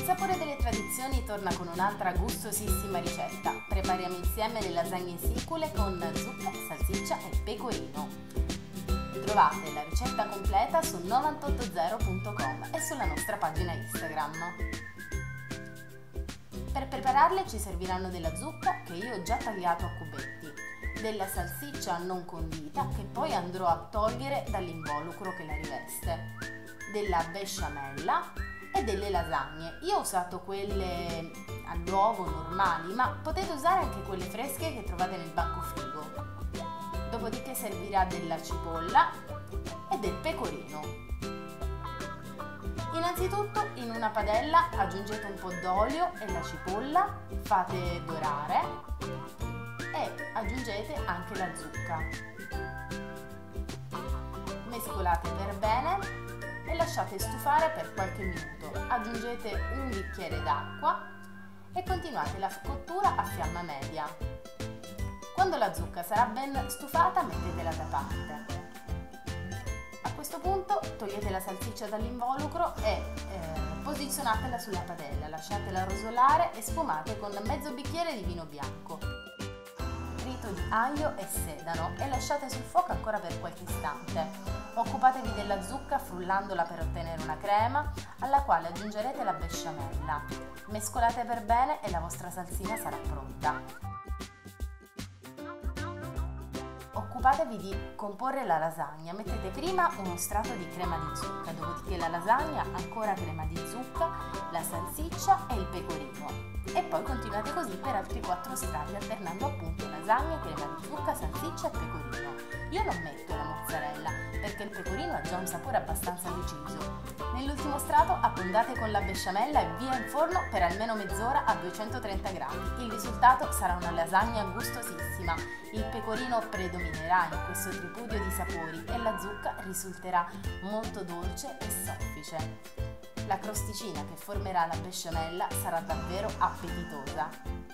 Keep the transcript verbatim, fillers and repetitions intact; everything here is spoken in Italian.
sapore delle tradizioni torna con un'altra gustosissima ricetta. Prepariamo insieme le lasagne sicule con zucca, salsiccia e pecorino. Trovate la ricetta completa su novantotto zero punto com e sulla nostra pagina Instagram. Per prepararle ci serviranno della zucca che io ho già tagliato a cubetti, della salsiccia non condita che poi andrò a togliere dall'involucro che la riveste, della besciamella e delle lasagne. Io ho usato quelle all'uovo normali, ma potete usare anche quelle fresche che trovate nel banco frigo. Dopodiché servirà della cipolla e del pecorino. Innanzitutto in una padella aggiungete un po' d'olio e la cipolla, fate dorare e aggiungete anche la zucca. Mescolate per bene e lasciate stufare per qualche minuto. Aggiungete un bicchiere d'acqua e continuate la cottura a fiamma media. Quando la zucca sarà ben stufata mettetela da parte. A questo punto togliete la salsiccia dall'involucro e eh, posizionatela sulla padella, lasciatela rosolare e sfumate con mezzo bicchiere di vino bianco, trito di aglio e sedano e lasciate sul fuoco ancora per qualche istante. Occupatevi della zucca frullandola per ottenere una crema alla quale aggiungerete la besciamella. Mescolate per bene e la vostra salsina sarà pronta. Occupatevi di comporre la lasagna. Mettete prima uno strato di crema di zucca, dopodiché la lasagna, ancora crema di zucca, la salsiccia e il pecorino. E poi continuate così per altri quattro strati, alternando appunto lasagna, crema di zucca, salsiccia e pecorino. Io non metto la mozzarella perché il pecorino ha già un sapore abbastanza deciso. Nell'ultimo strato abbondate con la besciamella e via in forno per almeno mezz'ora a duecentotrenta gradi. Il risultato sarà una lasagna gustosissima. Il pecorino predominerà in questo tripudio di sapori e la zucca risulterà molto dolce e soffice. La crosticina che formerà la besciamella sarà davvero appetitosa.